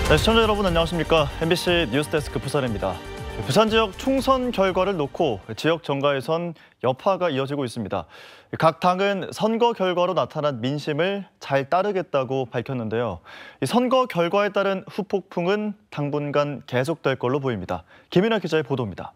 네, 시청자 여러분 안녕하십니까? MBC 뉴스데스크 부산입니다. 부산 지역 총선 결과를 놓고 지역 정가에선 여파가 이어지고 있습니다. 각 당은 선거 결과로 나타난 민심을 잘 따르겠다고 밝혔는데요. 이 선거 결과에 따른 후폭풍은 당분간 계속될 걸로 보입니다. 김인아 기자의 보도입니다.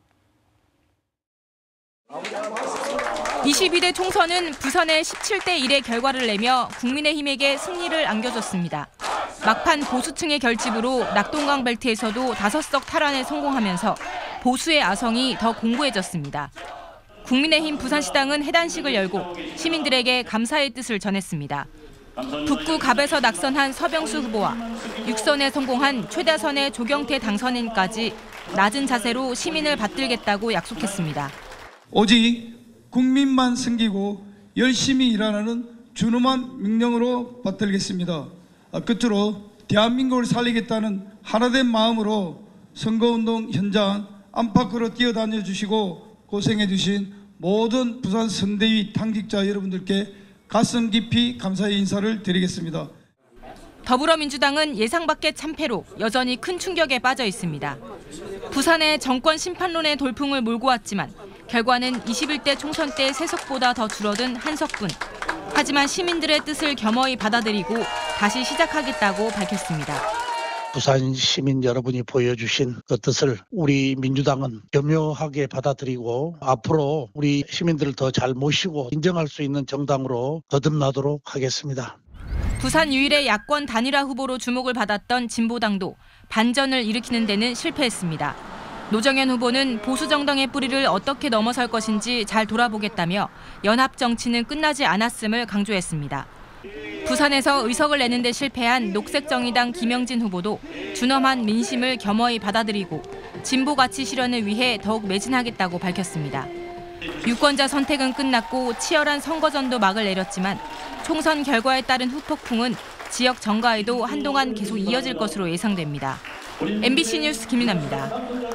22대 총선은 부산의 17대 1의 결과를 내며 국민의힘에게 승리를 안겨줬습니다. 막판 보수층의 결집으로 낙동강 벨트에서도 5석 탈환에 성공하면서 보수의 아성이 더 공고해졌습니다. 국민의힘 부산시당은 해단식을 열고 시민들에게 감사의 뜻을 전했습니다. 북구 갑에서 낙선한 서병수 후보와 6선에 성공한 최다선의 조경태 당선인까지 낮은 자세로 시민을 받들겠다고 약속했습니다. 오직 국민만 섬기고 열심히 일하라는 준엄한 명령으로 받들겠습니다. 끝으로 대한민국을 살리겠다는 하나된 마음으로 선거운동 현장 안팎으로 뛰어다녀 주시고 고생해 주신 모든 부산 선대위 당직자 여러분들께 가슴 깊이 감사의 인사를 드리겠습니다. 더불어민주당은 예상 밖의 참패로 여전히 큰 충격에 빠져 있습니다. 부산의 정권 심판론의 돌풍을 몰고 왔지만 결과는 21대 총선 때 3석보다 더 줄어든 1석뿐. 하지만 시민들의 뜻을 겸허히 받아들이고 다시 시작하겠다고 밝혔습니다. 부산 시민 여러분이 보여주신 그 뜻을 우리 민주당은 겸허하게 받아들이고 앞으로 우리 시민들을 더 잘 모시고 인정할 수 있는 정당으로 거듭나도록 하겠습니다. 부산 유일의 야권 단일화 후보로 주목을 받았던 진보당도 반전을 일으키는 데는 실패했습니다. 노정현 후보는 보수 정당의 뿌리를 어떻게 넘어설 것인지 잘 돌아보겠다며 연합 정치는 끝나지 않았음을 강조했습니다. 부산에서 의석을 내는 데 실패한 녹색정의당 김영진 후보도 준엄한 민심을 겸허히 받아들이고 진보 가치 실현을 위해 더욱 매진하겠다고 밝혔습니다. 유권자 선택은 끝났고 치열한 선거전도 막을 내렸지만 총선 결과에 따른 후폭풍은 지역 정가에도 한동안 계속 이어질 것으로 예상됩니다. MBC 뉴스 김인아입니다.